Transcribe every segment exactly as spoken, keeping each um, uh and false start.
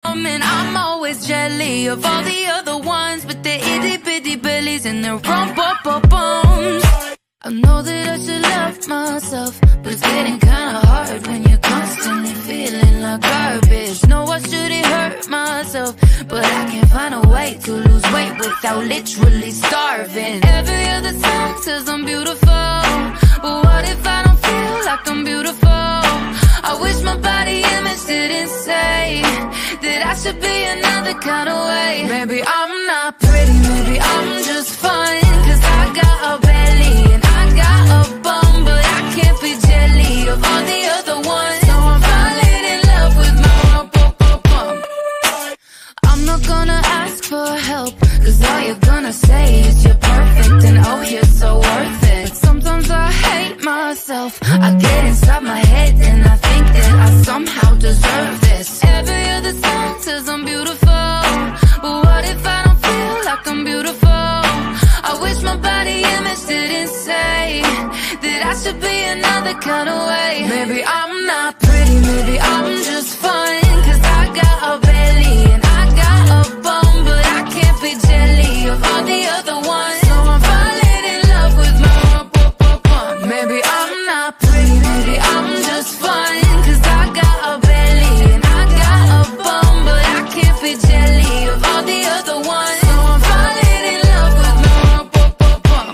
And I'm always jelly of all the other ones with their itty bitty bellies and their rump up up bones. I know that I should love myself, but it's getting kinda hard when you're constantly feeling like garbage. No, I shouldn't hurt myself, but I can't find a way to lose weight without literally starving. Every other song says I'm beautiful, but what if I don't feel like I'm beautiful? I wish my body image didn't say that I should be another kind of way. Maybe I'm not pretty, maybe I'm just fine, cause I got a belly and I got a bum, but I can't be jelly of all the other ones. So I'm falling in love with my rump, rump, rump, rump. I'm not gonna ask for help, cause all you're gonna say is you're perfect and oh, you're so worth it. Sometimes I hate myself, I get inside my head and I think that I somehow deserve this. Every other song says I'm beautiful, but what if I don't feel like I'm beautiful? I wish my body image didn't say that I should be another kind of way. Maybe I'm not pretty, maybe I'm just fine, cause I got a belly and I got a bum, but I can't be jelly of all the other ones. So I'm falling in love with my rump, rump, rump, rump. Maybe I'm not pretty, maybe I'm just fine, cause I got a belly and I got a bum, but I can't be jelly of all the other ones. So I'm falling in love with my rump, rump, rump, rump.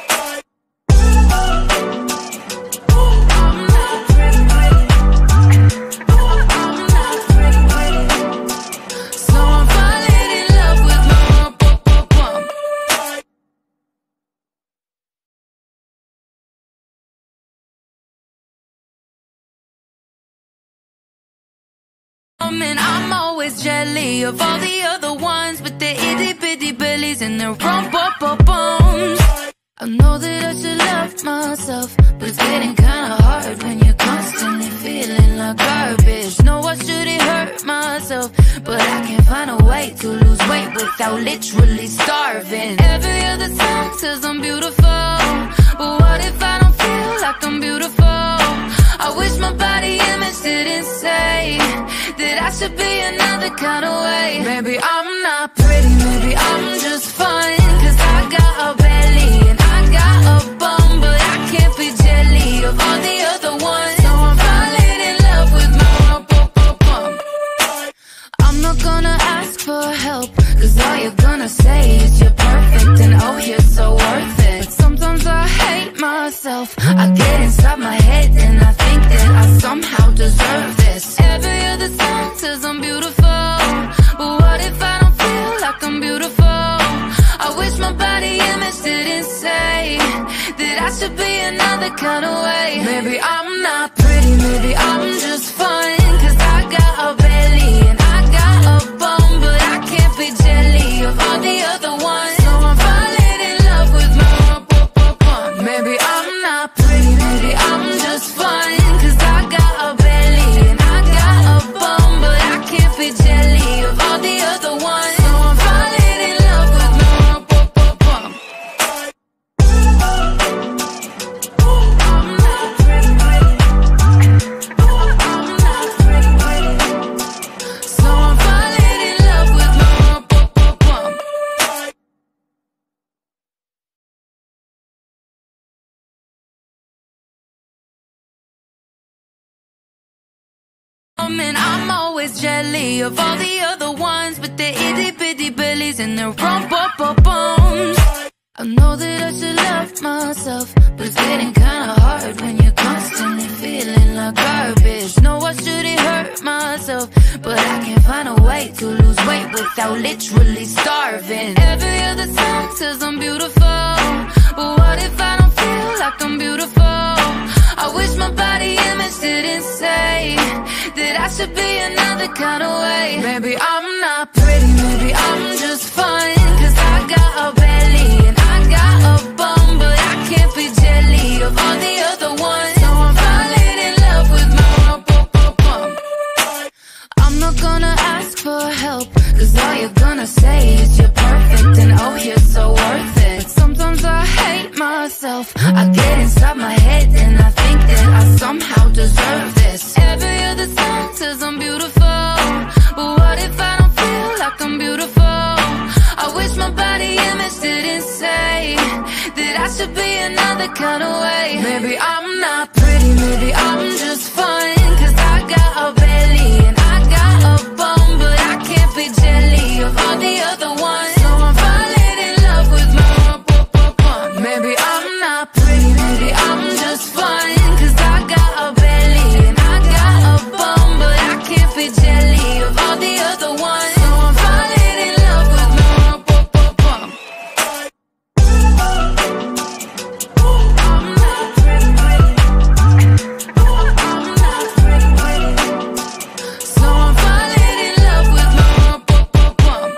I'm not pretty, I'm not pretty, so I'm falling in love with my rump, rump, rump, rump. And I'm always jelly of all the other ones with their itty bitty bellies and their rump up up bones. I know that I should love myself, but it's getting kinda hard when you're constantly feeling like garbage. No, I shouldn't hurt myself, but I can't find a way to lose weight without literally starving. Every other song says I'm beautiful, but what if I don't feel like I'm beautiful? I wish my body image didn't say that I should be another kind of way. Maybe I'm not pretty, maybe I'm just fine, cause I got a belly and I got a bum, but I can't be jelly of all the other ones. So I'm falling in love with my rump, rump, rump, rump. I'm not gonna ask for help, cause all you're gonna say is you're perfect and oh, you're so worth it. Sometimes I hate myself, I get inside my head and I think that I somehow deserve this. Every other song says I'm beautiful, but what if I don't feel like I'm beautiful? I wish my body image didn't say that I should be another kind of way. Maybe I'm not pretty, maybe I'm just fine, cause I got a belly and I got a bum, but I can't be jelly of all the other ones. So I'm falling in love with my rump, rump, rump, rump. Maybe I'm not pretty, maybe I'm just fine, cause I got a belly and I got a bum, but I can't be jelly of all the other ones. So I'm falling in love with my rump, rump, rump, rump. I'm not pretty, I'm not pretty, so I'm falling in love with my rump, rump, rump, rump. And I'm always jelly of all the other ones with their itty bitty bellies and their rump up up bones. I know that I should love myself, but it's getting kinda hard when you're constantly feeling like garbage. No, I shouldn't hurt myself, but I can't find a way to lose weight without literally starving. Every other song says I'm beautiful, but what if I don't feel like I'm beautiful? I wish my body image didn't say that I should be another kind of way. Maybe I'm not pretty, maybe I'm just fine, cause I got a belly and I got a bum, but I can't be jelly of all the other ones. So I'm falling in love with my rump, rump, rump, rump. I'm not gonna ask for help, cause all you're gonna say is you're perfect and oh, you're so worth it. Sometimes I hate myself, I get inside my head and I think that I somehow deserve this. Every other song says I'm beautiful, but what if I like I'm beautiful. I wish my body image didn't say that I should be another kind of way. Maybe I'm not pretty, maybe I'm just fine, cause I got a belly and I got a bum, but I can't be jelly of all the other ones. So I'm falling in love with my rump, rump, rump. Maybe I'm not pretty, maybe I'm just fine, cause I got a belly and I got a bum, but I can't be jelly of all the other ones. So I'm falling in love with my rump, rump, rump. I'm not pretty, I'm not pretty, so I'm falling in love with my rump, rump, rump.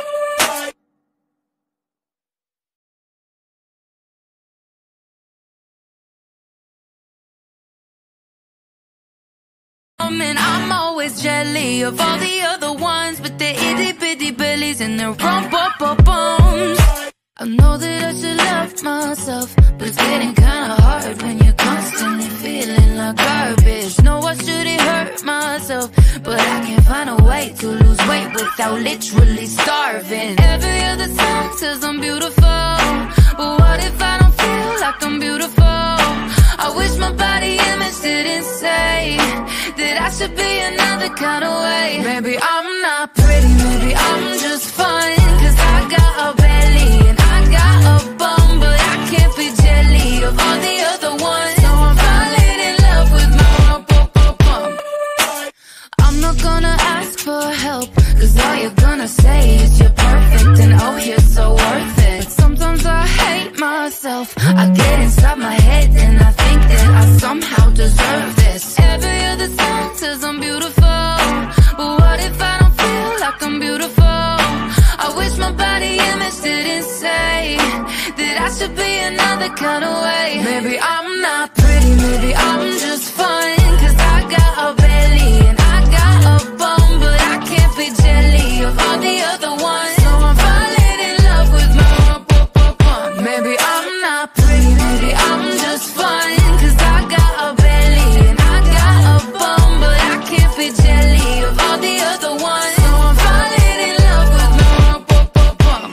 And I'm always jelly of all the other ones, but their itty bitty bellies and their rump up up bones. I know that I should love myself, but it's getting kinda hard when you're constantly feeling like garbage. No, I shouldn't hurt myself, but I can't find a way to lose weight without literally starving. Every other song says I'm beautiful, but what if I don't feel like I'm beautiful? I wish my body image didn't say that I should be another kind of way. Maybe I'm not pretty, maybe I'm just fine, cause I got a belly and I got a bum, but I can't be jelly of all the other ones. So I'm falling in love with my rump, rump, rump. I'm not gonna ask for help, cause all you're gonna say is you're perfect and oh, you're so worth it. But sometimes I hate myself, I get inside my head and I think that I somehow deserve this. Every other song says I'm beautiful, but what if I don't feel like I'm beautiful? I wish my body image didn't say that I should be another kind of way. Maybe I'm not pretty, maybe I'm just fine, cause I got a belly and I got a bum, but I can't be jelly of all the other ones. So I'm falling in love with my rump, rump, rump. Maybe I'm not pretty, maybe I'm just fine, cause I got a belly and I got a bum, but I can't be jelly of all the other ones. So I'm falling in love with my rump, rump, rump.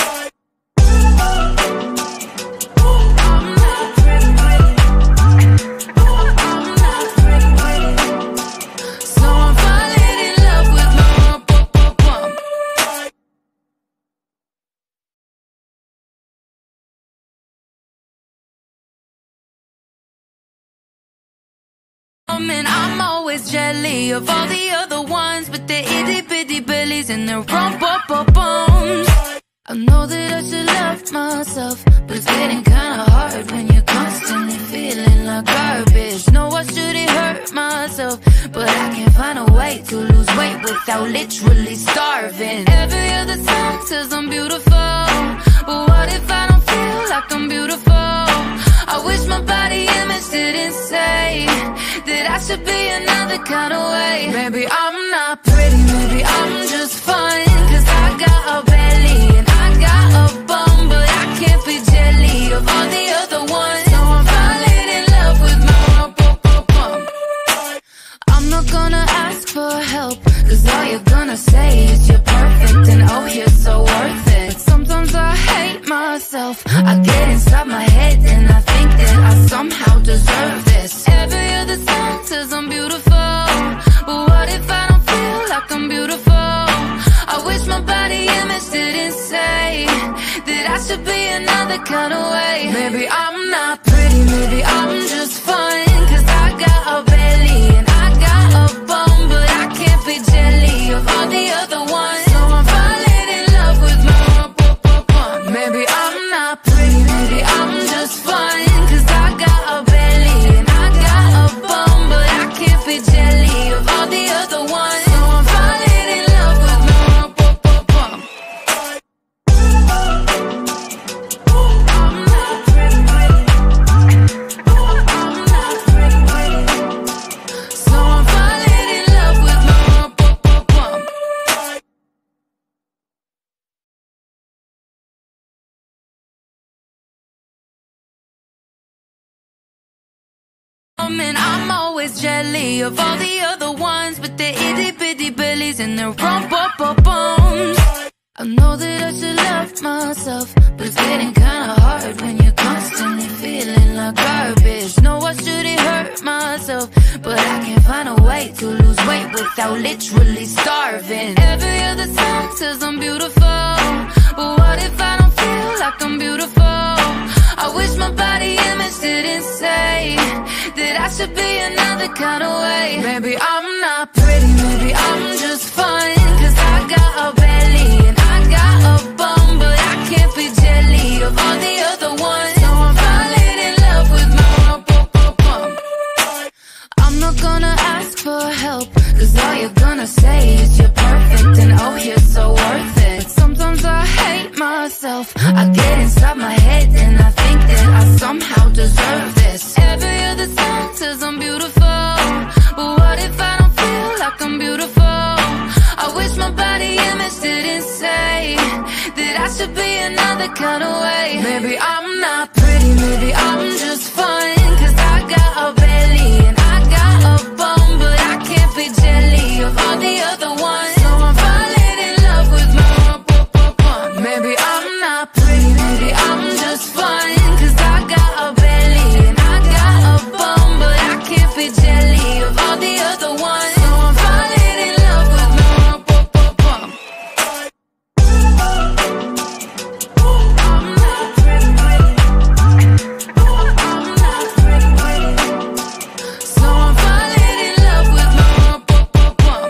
I'm not pretty, I'm not pretty, so I'm falling in love with my rump, rump, rump. And I'm always jelly of all the other ones, but their itty bitty bellies and their rump up up bones. I know that I should love myself, but it's getting kinda hard when you're constantly feeling like garbage. No, I shouldn't hurt myself, but I can't find a way to lose weight without literally starving. Every other song says I'm beautiful, but what if I don't feel like I'm beautiful? I wish my body image didn't say that I should be another kind of way. Maybe I'm not pretty, maybe I'm just fine, cause I got a belly and I got a bum, but I can't be jelly of all the other ones. So I'm falling in love with my rump, rump, rump. I'm not gonna ask for help, cause all you're gonna say is you're perfect and oh, you're so worth it. But sometimes I hate myself, I get inside my head and I think that I somehow deserve this. Every other song says I'm beautiful, but what if I don't feel like I'm beautiful? I wish my body image didn't say that I should be another kind of way. Maybe I'm not pretty, maybe I'm just fine, cause I got a belly and I got a bum, but I can't be jelly of all the other ones. So I'm falling in love with my rump, rump, rump. Maybe I'm not pretty, maybe I'm just fine, cause I got a belly and I got a bum, but I can't be jelly of all the other ones. So I'm falling in love with my rump, rump, rump. I'm not pretty, I'm not pretty, so I'm falling in love with my rump, rump, rump. And I'm always jelly of all the other ones, but their itty bitty bellies and their rump up up bones. know that I should love myself, but it's getting kinda hard when you're constantly feeling like garbage. No, I shouldn't hurt myself, but I can't find a way to lose weight without literally starving. Every other song says I'm beautiful, but what if I don't feel like I'm beautiful? I wish my body image didn't say that I should be another kind of way. Maybe I'm not pretty, maybe I'm just fine, cause I got a belly and I got a bum, but I can't be jelly of all the other ones. So I'm falling in love with my rump, rump, rump, rump. I'm not gonna ask for help, cause all you're gonna say is you're perfect and oh, you're so worth it. But sometimes I hate myself, I get inside my head and I think that I somehow deserve this. Every other song says I'm beautiful, but what if I don't feel like I'm beautiful? I wish my body image didn't say that I should be another kind of way. Maybe I'm not pretty, maybe I'm just fine, cause I got a belly and I got a bum, but I can't be jelly of all the other ones. So I'm falling in love with my rump, rump, rump, rump. Maybe I'm not pretty, maybe I'm just fine, cause I got a belly and I got a bum, but I can't be jelly of all the other ones. So I'm falling in love with my rump, rump, rump, rump. I'm not pretty, I'm not pretty, so I'm falling in love with my rump, rump, rump, rump.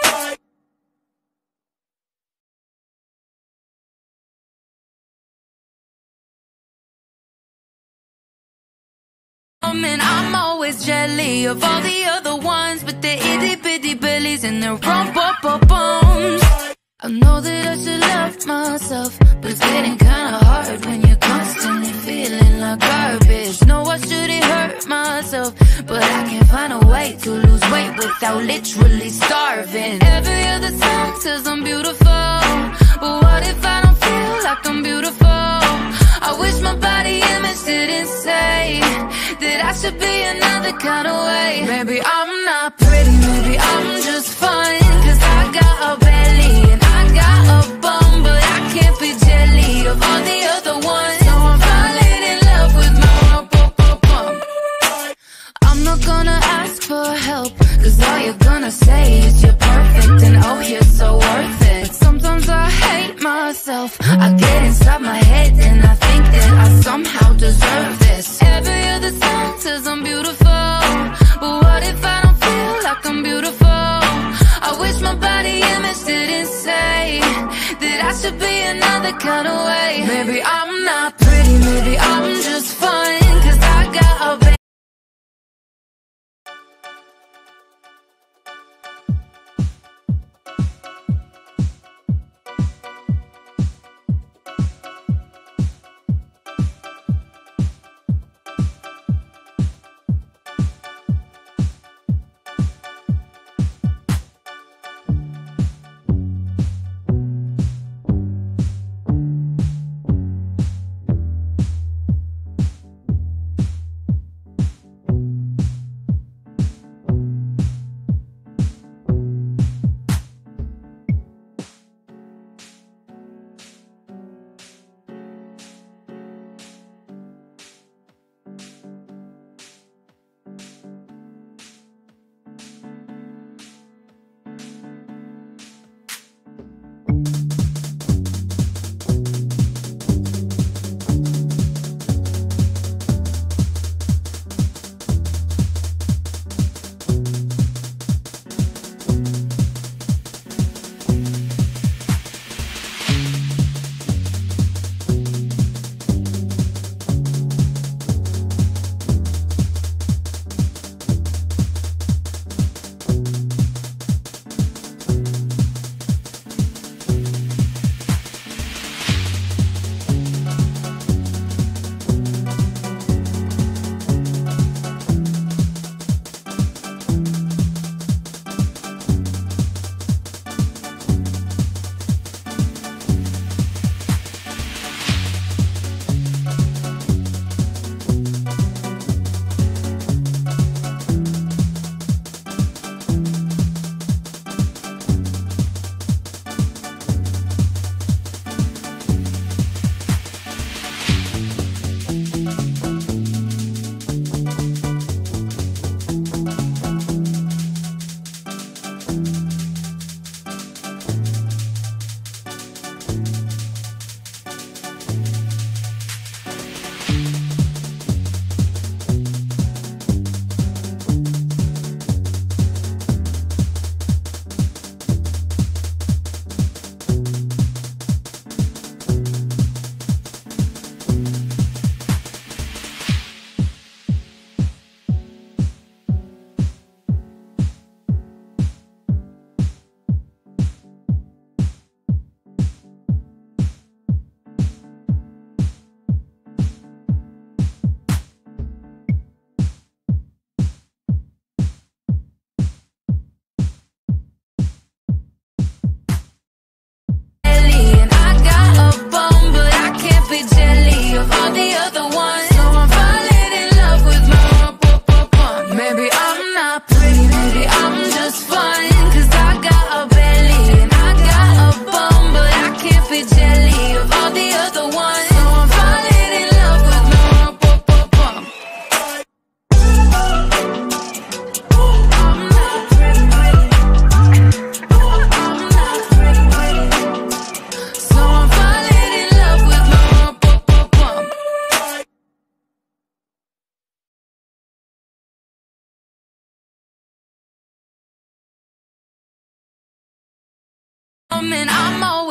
And I'm always jelly of all the other ones, but they're itty bitty bellies and their rump up up bums. I know that I should love myself, but it's getting kinda hard when you're constantly feeling like garbage. No, I shouldn't hurt myself, but I can't find a way to lose weight without literally starving. Every other song says I'm beautiful, but what if I don't feel like I'm beautiful? I wish my body image didn't say that I should be another kind of way. Maybe I'm not pretty, maybe I'm just fine, cause I got a belly and I got a bum, but I can't be jelly of all the other ones. So I'm falling in love with my rump, rump, rump, rump. I'm not gonna ask for help, cause all you're gonna say is you're perfect and oh, you're so worth it. But sometimes I hate myself, I get inside my head and I think that I somehow deserve this. Every other song says I'm beautiful, but what if I don't feel like I'm beautiful? I wish my body image didn't say that I should be another kind of way. Maybe I'm not pretty, maybe I'm just fine, cause I got a baby.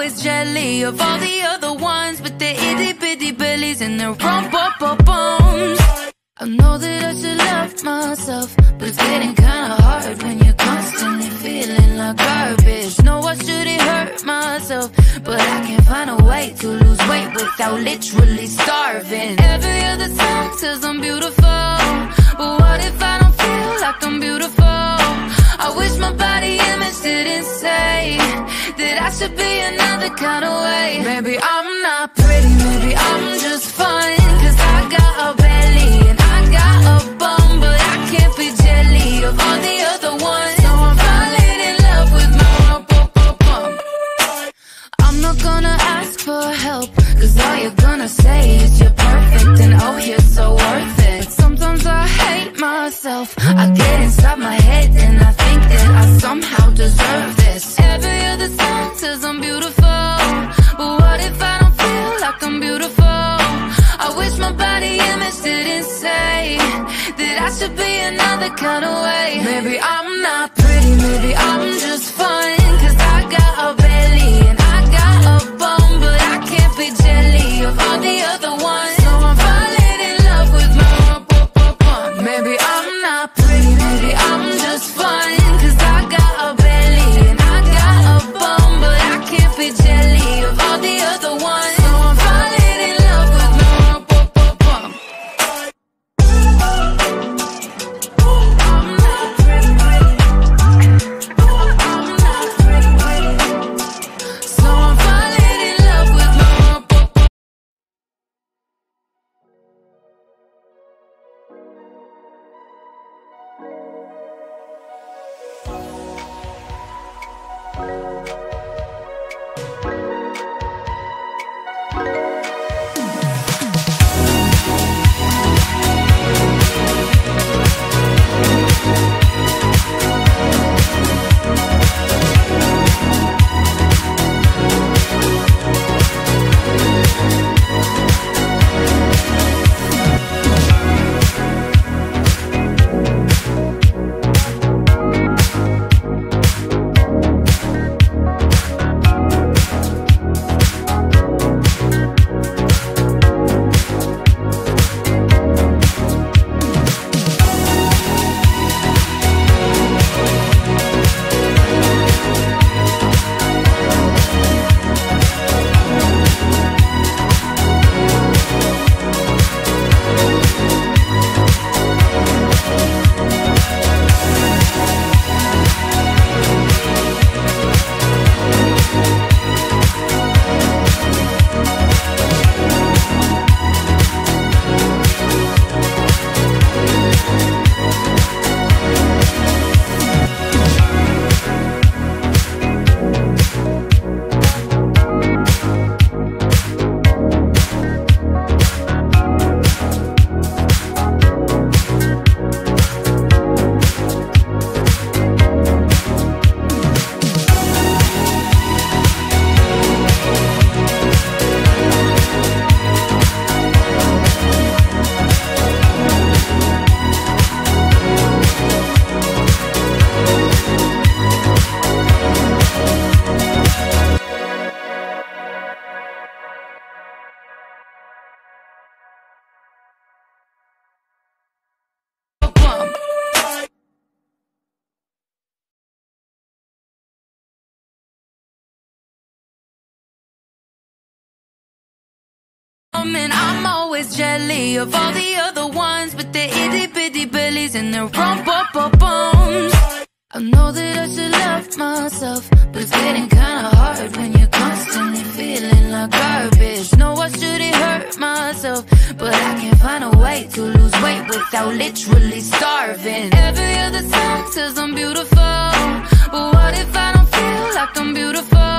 always jelly of all the other ones, but their itty bitty bellies and their rump up up bones. I know that I should love myself, but it's getting kinda hard when you're constantly feeling like garbage. No, I shouldn't hurt myself, but I can't find a way to lose weight without literally starving. Every other song says I'm beautiful, but what if I don't feel like I'm beautiful? I wish my body image didn't say that I should be another kind of way. Maybe I'm not pretty, maybe I'm just fun, cause I got a belly and I got a bum, but I can't be jelly of all the other ones. So I'm falling in love with my rump, rump, rump, rump. I'm not gonna ask for help, cause all you're gonna say is you're perfect and oh, you're so worth it. Sometimes I hate myself, I get inside my head and I think that I somehow deserve this. Every other song says I'm beautiful, but what if I don't feel like I'm beautiful? I wish my body image didn't say that I should be another kind of way. Maybe I'm not pretty, maybe I'm just fun, cause I got a belly and I got a bum, but I can't be jelly of all the other ones. So I'm falling in love with my rump, rump, rump, rump. Maybe I'm not pretty, maybe I'm just fun, cause I got a belly and I got a bum, but I can't be jelly of all the other ones. So I'm falling in love with my rump, rump, rump, rump. I'm not pretty, I'm not pretty, so I'm falling in love with my rump, rump, rump. And I'm always jelly of all the other ones, but their itty bitty bellies and their rump up up bones. I know that I should love myself, but it's getting kinda hard when you're constantly feeling like garbage. No, I shouldn't hurt myself, but I can't find a way to lose weight without literally starving. Every other song says I'm beautiful, but what if I don't feel like I'm beautiful?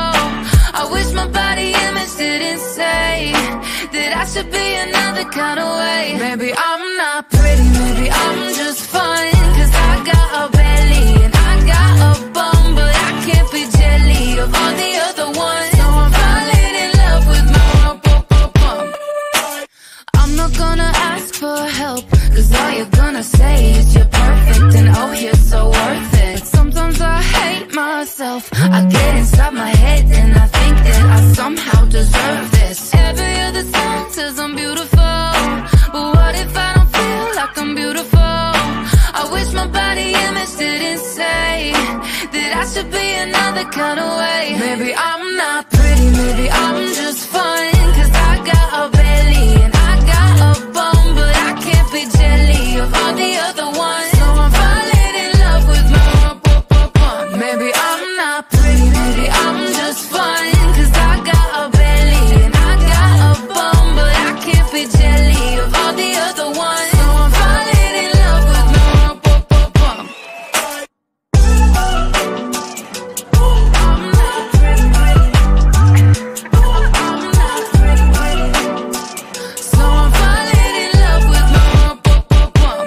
I wish my body image didn't say that I should be another kind of way. Maybe I'm not pretty, maybe I'm just fun, cause I got a belly and I got a bum, but I can't be jelly of all the other ones. So I'm falling in love with my rump, rump, rump, rump. I'm not gonna ask for help, cause all you're gonna say is you're perfect and oh, you're so worth it. Sometimes I hate myself, I get inside my head and I think that I the kind of way. Maybe I'm not pretty, maybe I'm just fun, cause I got a belly and I got a bum, but I can't be jelly of all the other ones. So I'm falling in love with my rump, rump, rump, rump. Maybe I'm not pretty, maybe I'm just fun, cause I got a belly and I got a bum, but I can't be jelly of all the other ones. So I'm falling in love with my rump, rump, rump, rump. I'm not pretty, pretty. I'm not pretty, pretty. So I'm falling in love with my rump, rump, rump, rump.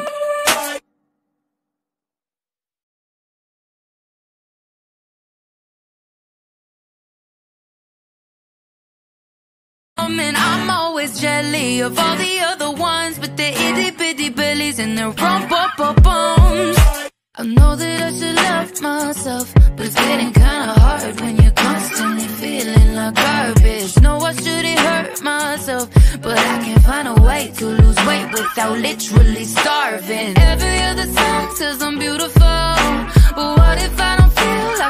And I'm always jelly of all the other ones, but they're itty bitty bellies and their rump up up bones. I know that I should love myself, but it's getting kinda hard when you're constantly feeling like garbage. No, I shouldn't hurt myself, but I can't find a way to lose weight without literally starving. Every other song says I'm beautiful, but what if I don't feel like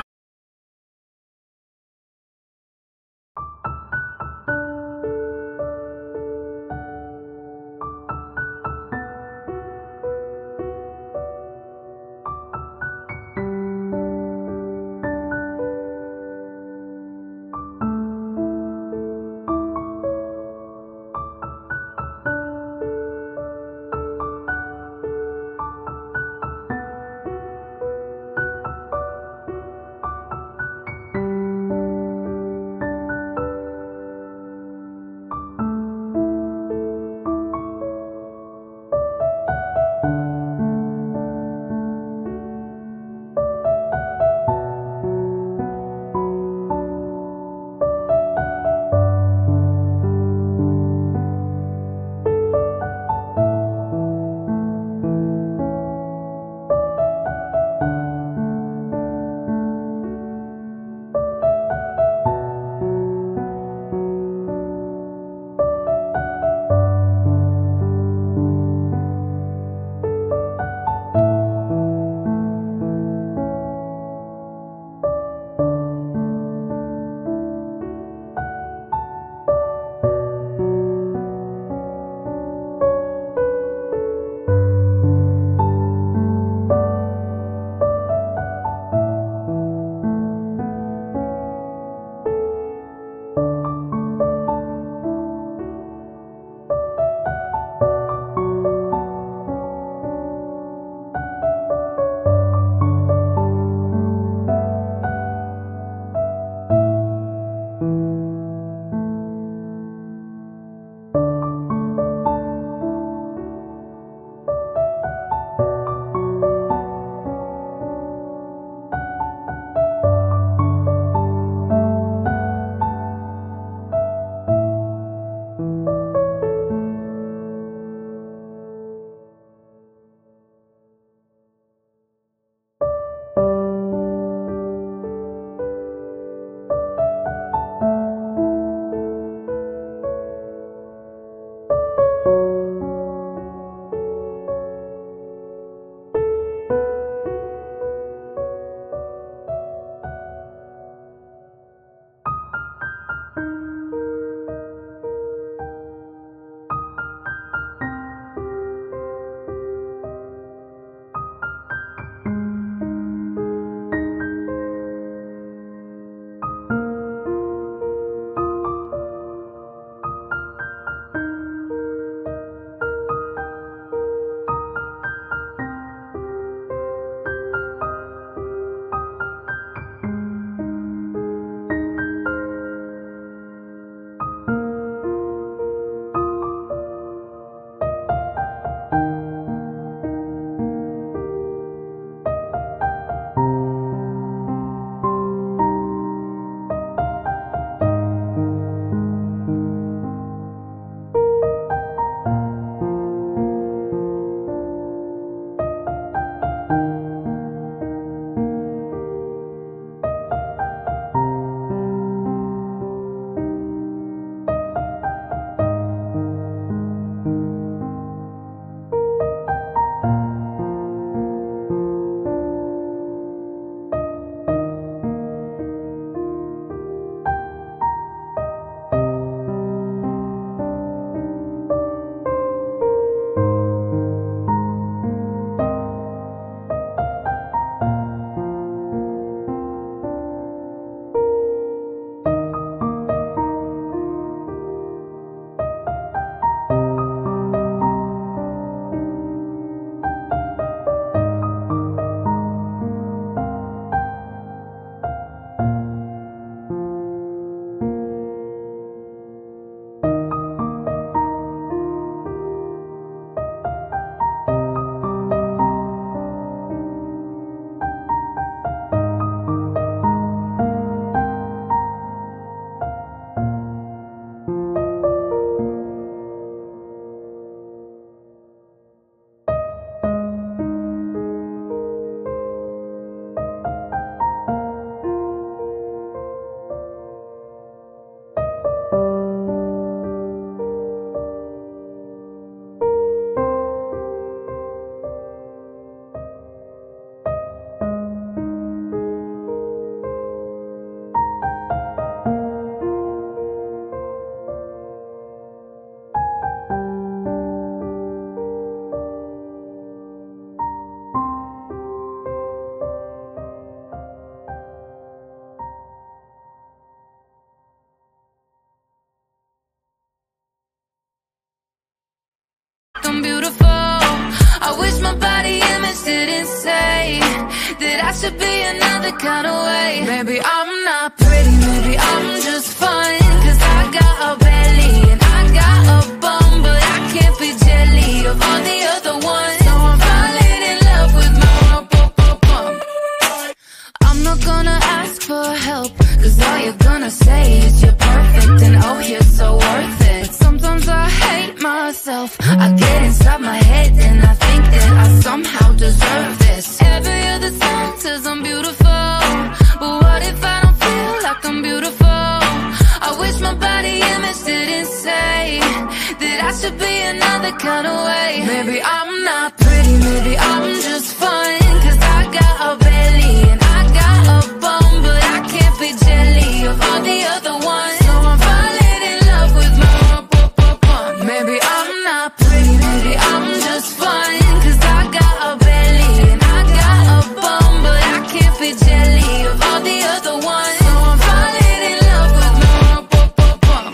should be another kind of way. Maybe I'm not pretty, maybe I'm just fine, cause I got a belly and I got a bum, but I can't be jelly of all the other ones. So I'm falling in love with my rump, rump, rump, rump. I'm not gonna ask for help, cause all you're gonna say is you're perfect and oh, you're so worth it. Sometimes I hate myself, I get inside my head and I think that I somehow deserve this. Every other song says I'm beautiful, but what if I don't feel like I'm beautiful? I wish my body image didn't say that I should be another kind of way. Maybe I'm not pretty, maybe I'm just fine, cause I got a belly and I got a bum, but I can't be jelly of all the other ones. So I'm falling in love with my rump, rump, rump, rump. Maybe I'm not pretty, maybe I'm just fine, cause I got a belly and I got a bum, but I can't be jelly of all the other ones. So I'm falling in love with my rump, rump, rump, rump.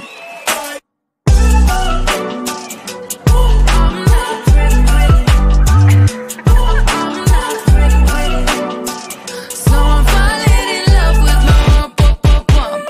I'm not pretty, pretty. I'm not pretty, pretty. So I'm falling in love with my rump, rump, rump, rump.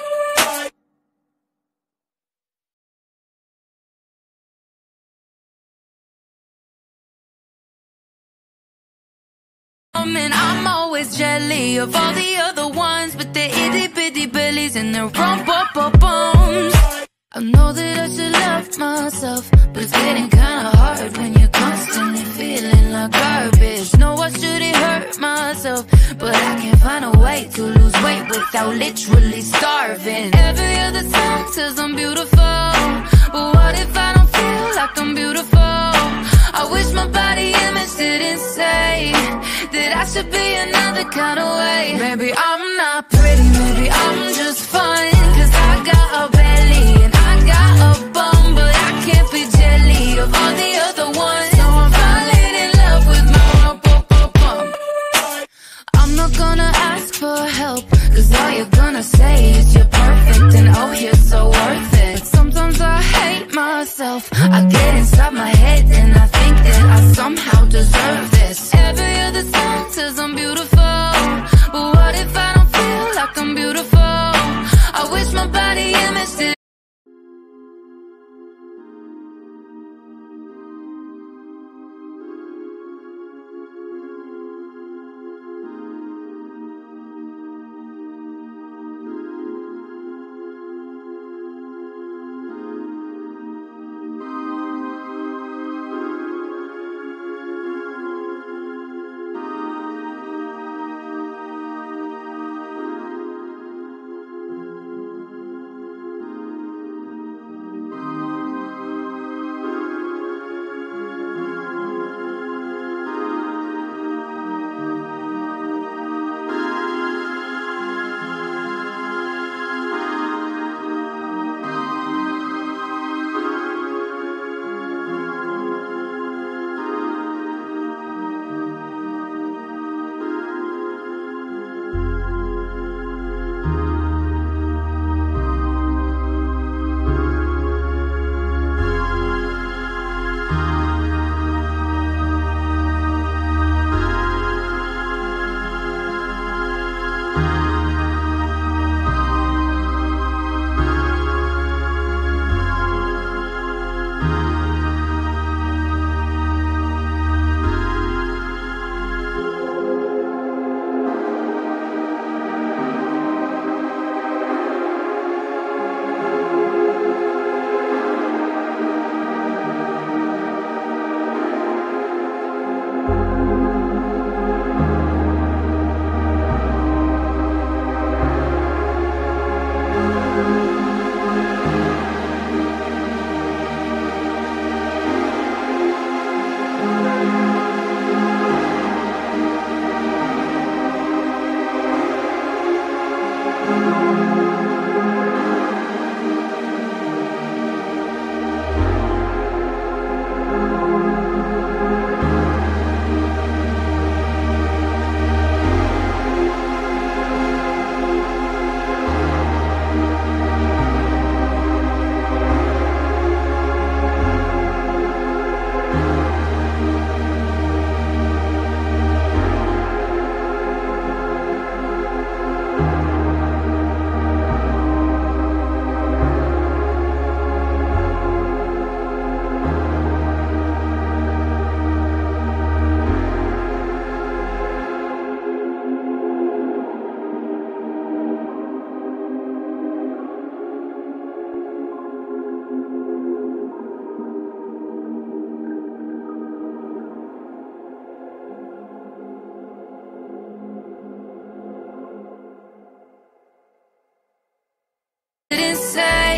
And I'm always jelly of all the other ones, but their itty bitty bellies and their rump up up bones. I know that I should love myself, but it's getting kinda hard when you're constantly feeling like garbage. No, I shouldn't hurt myself, but I can't find a way to lose weight without literally starving. Every other song says I'm beautiful, but what if I don't feel like I'm beautiful? I wish my body image didn't say that I should be another kind of way. Maybe I'm not pretty, maybe I'm just fine, cause I got a belly and I got a bum, but I can't be jelly of all the other ones. So I'm falling in love with my rump, rump, rump, rump. I'm not gonna ask for help, cause all you're gonna say is you're perfect and oh, you're so worth it. Sometimes I hate myself, I get inside my head and I think that I somehow deserve this. Every other song says I'm beautiful, but what if I don't feel like I'm beautiful? I wish my body image did.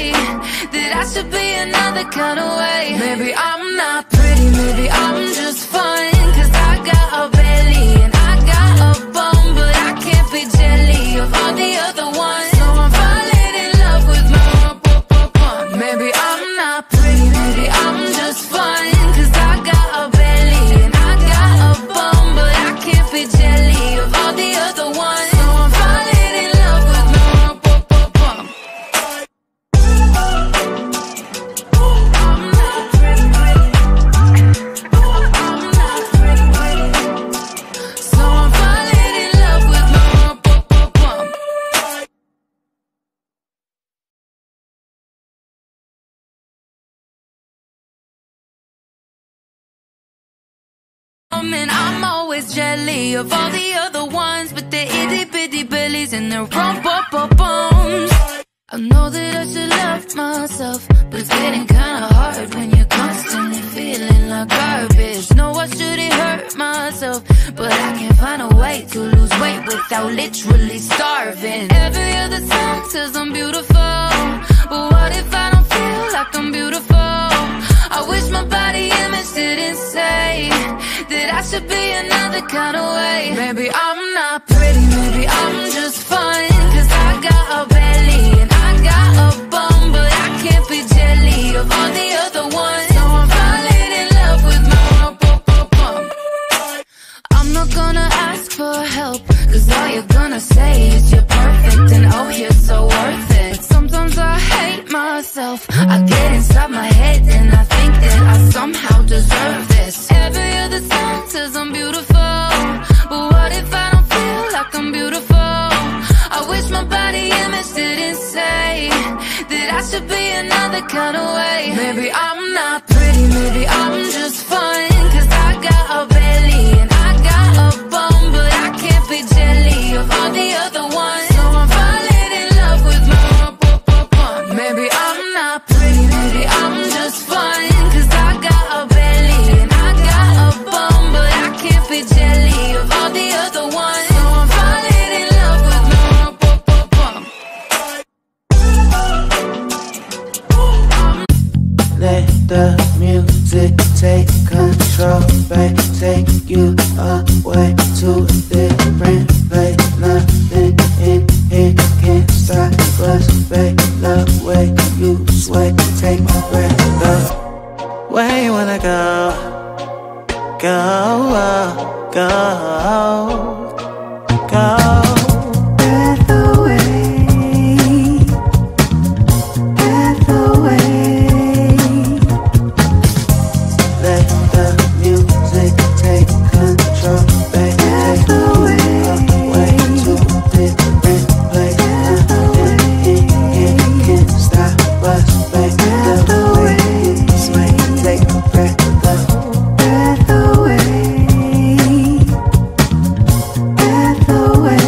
say that I should be another kind of way. Maybe I'm not pretty, maybe I'm just fine, cause I got a belly and I got a bum, but I can't be jelly of all the other ones. So I'm falling in love with my rump, rump, rump, rump. Maybe I'm not pretty, maybe I'm just fine, cause I got a belly and I got a bum, but I can't be jelly of all the other ones. So I'm falling in love with my rump, rump, rump, rump. I'm not pretty, pretty. I'm not pretty, pretty. So I'm falling in love with my rump, rump, rump, rump. And I'm always jelly of all the other ones with their itty bitty bellies and their rump up up bums. I know that I should love myself, but it's getting kinda hard when you're constantly feeling like garbage. No, I shouldn't hurt myself, but I can't find a way to lose weight without literally starving. Every other song says I'm beautiful, but what if I don't feel like I'm beautiful? I wish my body image didn't say that I should be another kind of way. Maybe I'm not pretty, maybe I'm just fine, cause I got a belly and I got a bum, but I can't be jelly of all the other ones. So I'm falling in love with my rump, rump, rump, rump. I'm not gonna ask for help, cause all you're gonna say is you're perfect and oh, you're so worth it. Sometimes I hate myself, I get inside my head and I think that I somehow deserve this. Every other song says I'm beautiful, but what if I don't feel like I'm beautiful? I wish my body image didn't say that I should be another kind of way. Maybe I'm not pretty, maybe I'm just fine, cause I got a belly and I got a bum, but I can't be jelly of all the other ones. So I'm falling in love with my rump, rump, rump, rump. Maybe I'm not pretty, maybe I'm just fine, cause I got a belly and I got a bum, but I can't be jelly of all the other ones. So I'm falling in love with my rump, rump, rump, rump. Let the music take control, babe. Take you away to a different place. Nothing in here can stop us, babe. The way you sway, take my breath. The way you wanna go, go, go, go. Away.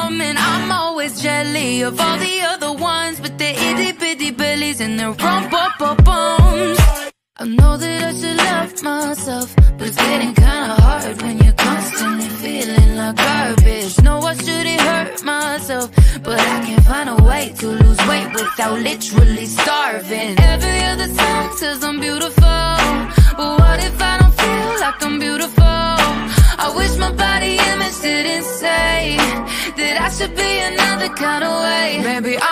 And I'm always jelly of all the other ones with their itty bitty bellies and their rump up up bones. I know that I should love myself, but it's getting kinda hard when you're constantly feeling like garbage. No, I shouldn't hurt myself, but I can't find a way to lose weight without literally starving. Every other song says I'm beautiful, but what if I don't feel like I'm beautiful? I wish my body image didn't say that I should be another kind of way. Maybe